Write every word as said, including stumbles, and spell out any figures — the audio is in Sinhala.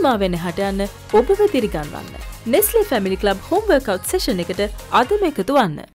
තෘෂ්ණාවෙන් එහාට යන්න ඔබව දිරිගන්වන්න. Nestle Family Club Home Workout Session එකට අදම එකතු වන්න.